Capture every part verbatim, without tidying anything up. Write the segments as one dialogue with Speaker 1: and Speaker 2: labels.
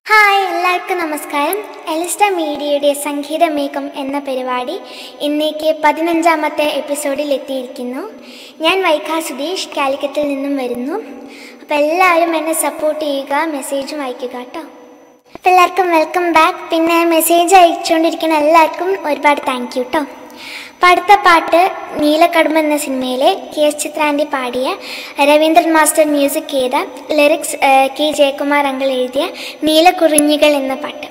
Speaker 1: Hi, എല്ലാവർക്കും നമസ്കാരം. എലിസ്റ്റ മീഡിയയുടെ സംഗീതമേഘം എന്ന പരിപാടി ഇന്നേക്ക് പതിനഞ്ചാമത്തെ എപ്പിസോഡിൽ എത്തിയിരിക്കുന്നു. ഞാൻ വൈഖ സുധീഷ് കാലിക്കറ്റിൽ നിന്നും വരുന്നു. അപ്പോൾ എല്ലാവരും എന്നെ സപ്പോർട്ട് ചെയ്യുക, മെസ്സേജും അയക്കുക കേട്ടോ. അപ്പോൾ എല്ലാവർക്കും വെൽക്കം ബാക്ക്. പിന്നെ മെസ്സേജ് അയച്ചുകൊണ്ടിരിക്കുന്ന എല്ലാവർക്കും ഒരുപാട് താങ്ക് യു കേട്ടോ. അപ്പോൾ അടുത്ത പാട്ട് നീലക്കടുമ്പ് എന്ന സിനിമയിലെ കെ എസ് ചിത്രാൻഡി പാടിയ, രവീന്ദ്രൻ മാസ്റ്റർ മ്യൂസിക് ചെയ്ത, ലിറിക്സ് കെ ജയകുമാർ അങ്കിൾ എഴുതിയ നീലക്കുറിഞ്ഞികൾ എന്ന പാട്ട്.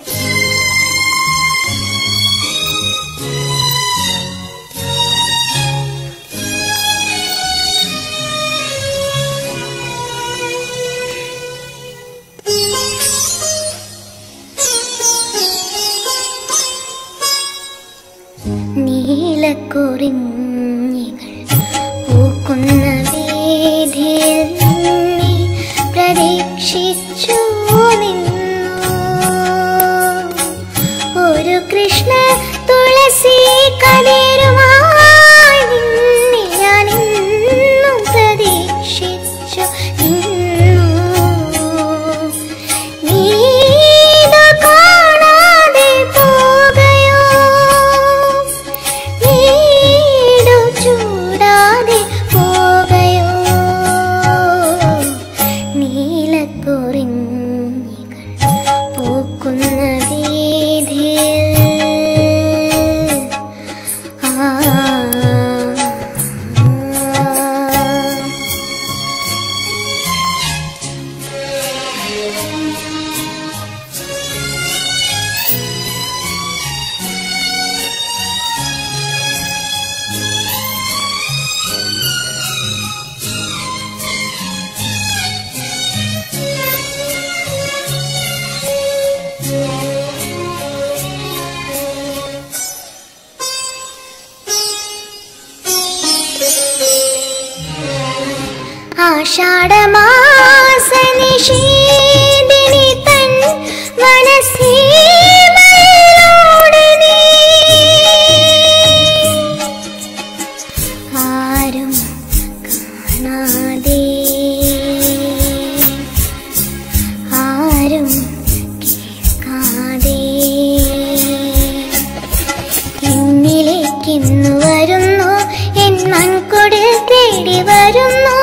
Speaker 1: നീലക്കുറിഞ്ഞികൾ പൂക്കുന്ന വീഥിയിൽ നീ പ്രതീക്ഷിച്ചു നിന്നു. ഒരു കൃഷ്ണ തുളസി കതിരുമായി നിന്നെ ഞാൻ ഇന്നും പ്രതീക്ഷിച്ചു നിന്നു. നീത കാണാതെ പോകയോ, നീടു ചൂടാതെ പോകയോ. നീലക്കുറിഞ്ഞികൾ പൂക്കുന്ന വീഥിയിൽ ആ ആഷാഢമാസനിഷേധിനി തൻ വനസീമയിലൂടെ നീ ആരും കാണാതെ, ആരും കേൾക്കാതെ എന്നിലേക്കിന്നു വരുന്നു, എൻ മൺകുടിൽ തേടി വരുന്നു.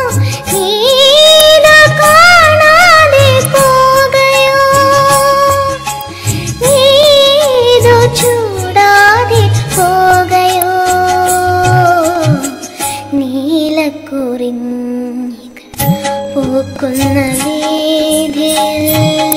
Speaker 1: നീത കാണാതെ പോകയോ, നീതു ചൂടാതെ പോകയോ. നീലക്കുറിഞ്ഞികൾ പൂക്കുന്ന വീഥിയിൽ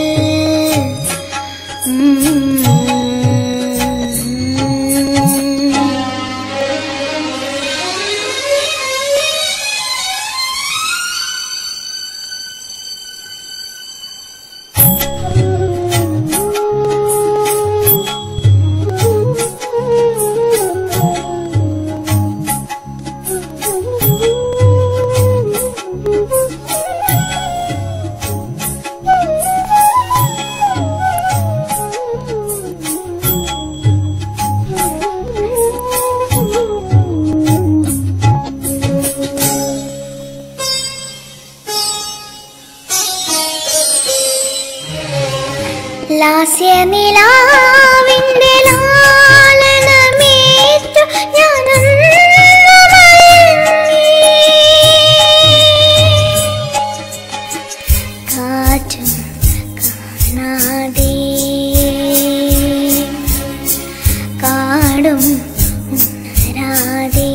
Speaker 1: ലാസ്യനിലാവിന്റെ ലാളനമേറ്റു ഞാനൊന്നു മയങ്ങി. കാറ്റും കാണാതെ, കാടും ഉണരാതെ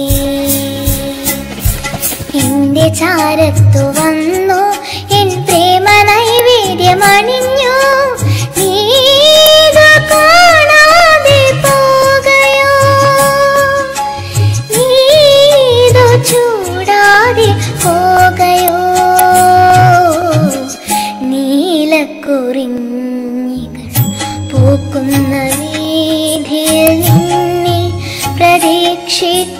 Speaker 1: എന്റെ ചാരത്തു വന്നു, എൻ പ്രേമ നൈവേദ്യമണിഞ്ഞു. നീത കാണാതെ പോകയോ, നീതു ചൂടാതെ പോകയോ. നീലക്കുറിഞ്ഞികൾ പൂക്കുന്ന വീഥിയിൽ നിന്നെ പ്രതീക്ഷിച്ചു